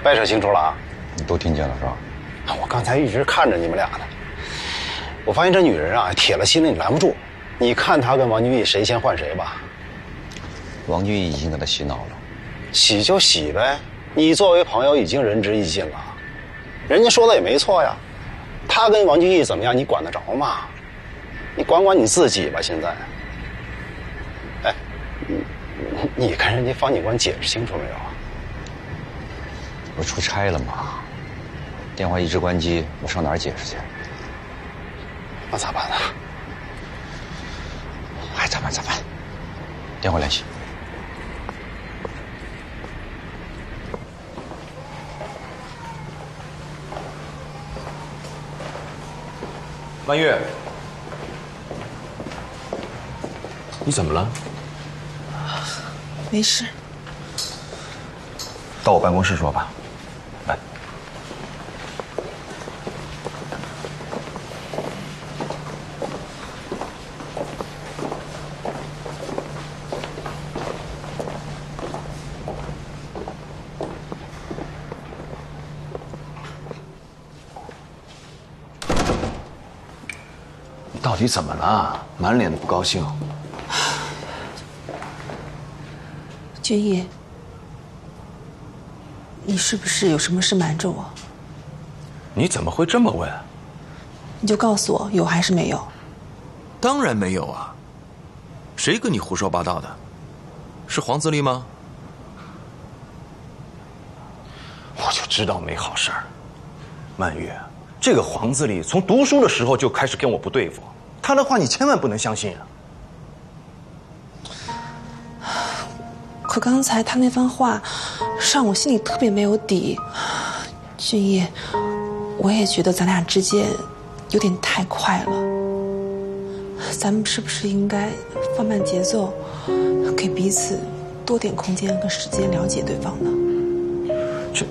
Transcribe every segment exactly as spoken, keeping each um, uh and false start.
掰扯清楚了啊！ 你都听见了是吧？ 我刚才一直看着你们俩呢，我发现这女人啊，铁了心了你拦不住。你看她跟王俊义谁先换谁吧。 王俊义已经给他洗脑了， 洗就洗呗，你作为朋友已经仁至义尽了，人家说的也没错呀。他跟王俊义怎么样，你管得着吗？你管管你自己吧。现在，哎，你你跟人家方警官解释清楚没有？ 我出差了嘛，电话一直关机，我上哪儿解释去？ 那咋办呢？ 哎，咋办咋办？电话联系。 曼月，你怎么了？ 没事。 到我办公室说吧。来。你到底怎么了？满脸的不高兴。 俊义，你是不是有什么事瞒着我？ 你怎么会这么问？ 你就告诉我有还是没有？ 当然没有啊！谁跟你胡说八道的？是黄自立吗？我就知道没好事儿。曼月，这个黄自立从读书的时候就开始跟我不对付，他的话你千万不能相信啊！ 可刚才他那番话，让我心里特别没有底。俊义，我也觉得咱俩之间有点太快了，咱们是不是应该放慢节奏，给彼此多点空间和时间了解对方呢？ 这，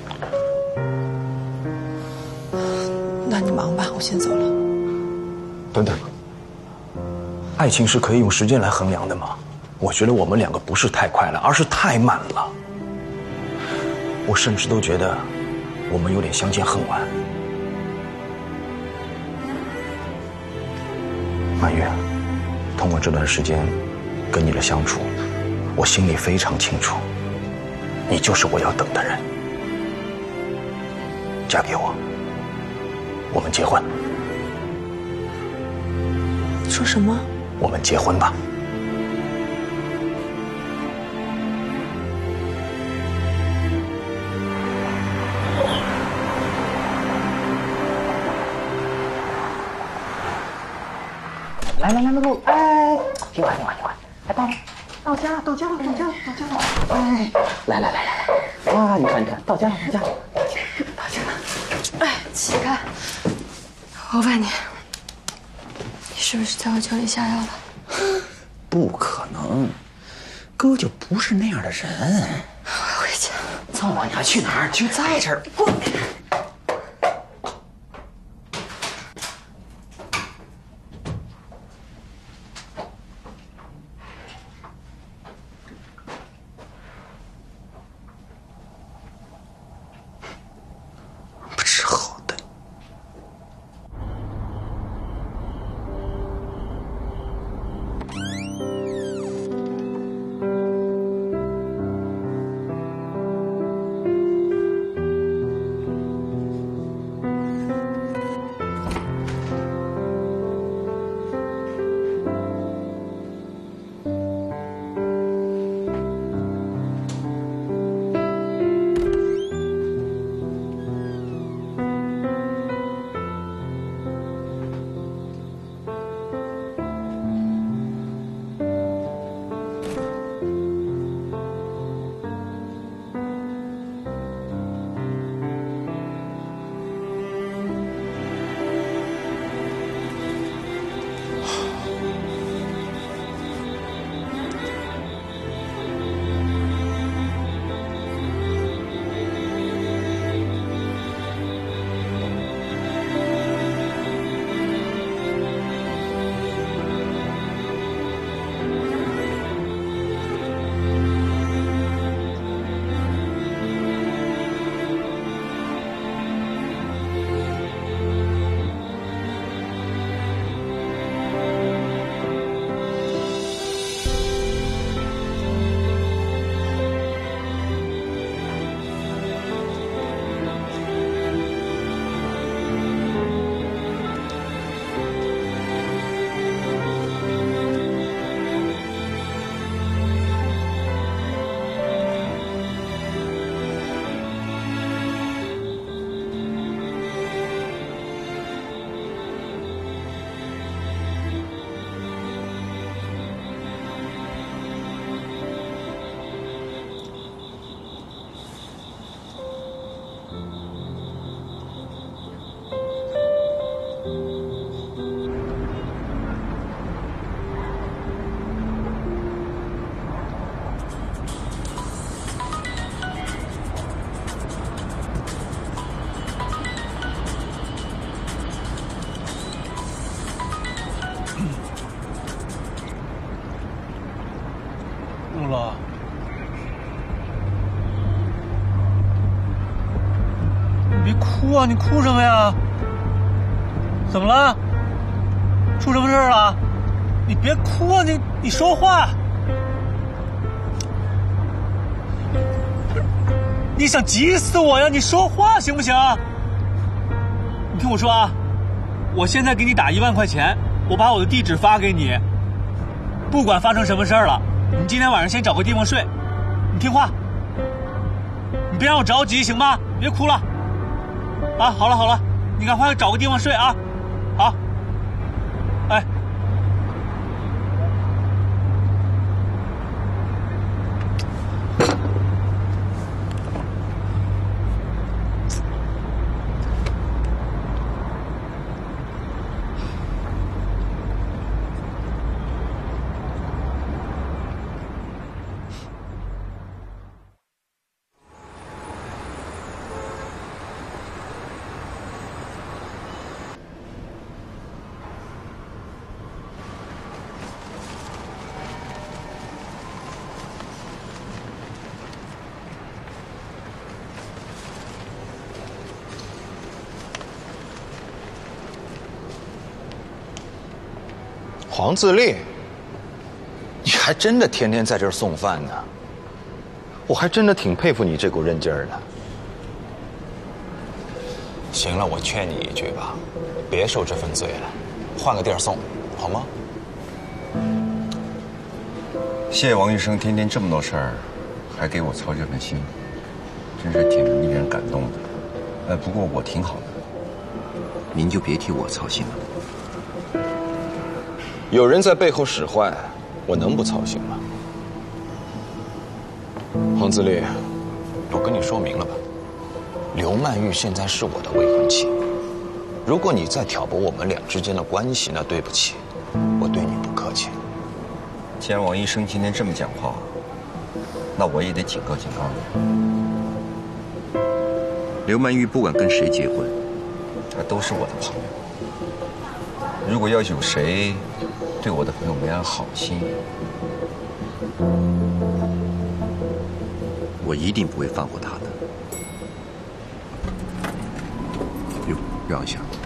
那你忙吧，我先走了。 等等，爱情是可以用时间来衡量的吗？我觉得我们两个不是太快了，而是太慢了。我甚至都觉得我们有点相见恨晚。曼月，通过这段时间跟你的相处，我心里非常清楚，你就是我要等的人。嫁给我，我们结婚。 你说什么？ 我们结婚吧。 来来来来来，哎，听话听话听话，来到了，到家了到家了到家了到家了，哎，来来来来来，哇，你看你看，到家了到家了，到家了， 哎，起开！我问你，你是不是在我酒里下药了？ 不可能，哥就不是那样的人。 我要回家。 这么晚你还去哪儿？就在这儿。我。 别哭啊！你哭什么呀？怎么了？出什么事了？你别哭啊！你你说话！你想急死我呀！你说话行不行？你听我说啊，我现在给你打一万块钱，我把我的地址发给你。不管发生什么事儿了，你今天晚上先找个地方睡。你听话，你别让我着急行吗？别哭了。啊，好了好了，你赶快找个地方睡啊。好。哎。 黄自立，你还真的天天在这儿送饭呢，我还真的挺佩服你这股韧劲儿的。行了，我劝你一句吧，别受这份罪了，换个地儿送，好吗？ 谢谢王医生天天这么多事儿，还给我操这份心，真是挺令人感动的。呃，不过我挺好的，您就别替我操心了。 有人在背后使坏，我能不操心吗？黄自立，我跟你说明了吧，刘曼玉现在是我的未婚妻，如果你再挑拨我们俩之间的关系，那对不起，我对你不客气。 既然王医生今天这么讲话，那我也得警告警告你。刘曼玉不管跟谁结婚，她都是我的朋友。如果要有谁对我的朋友没安好心，我一定不会放过他的。哟，让一下。